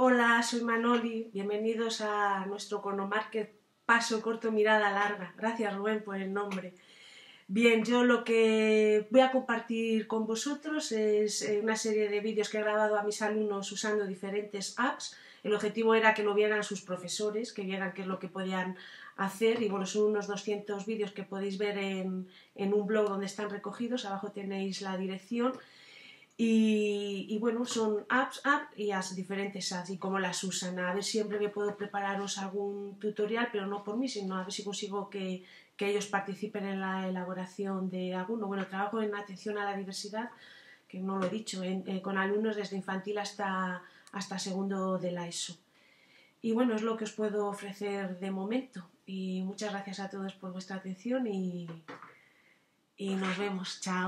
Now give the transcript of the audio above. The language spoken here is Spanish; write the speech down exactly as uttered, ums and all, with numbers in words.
Hola, soy Manoli, bienvenidos a nuestro Economarket Paso Corto Mirada Larga. Gracias, Rubén, por el nombre. Bien, yo lo que voy a compartir con vosotros es una serie de vídeos que he grabado a mis alumnos usando diferentes apps. El objetivo era que lo vieran sus profesores, que vieran qué es lo que podían hacer, y bueno, son unos doscientos vídeos que podéis ver en, en un blog donde están recogidos. Abajo tenéis la dirección. Y, y bueno, son apps, apps y las diferentes apps y cómo las usan. A ver, siempre que puedo prepararos algún tutorial, pero no por mí, sino a ver si consigo que, que ellos participen en la elaboración de alguno. Bueno, trabajo en atención a la diversidad, que no lo he dicho, en, eh, con alumnos desde infantil hasta, hasta segundo de la ESO. Y bueno, es lo que os puedo ofrecer de momento. Y muchas gracias a todos por vuestra atención y, y nos vemos. Chao.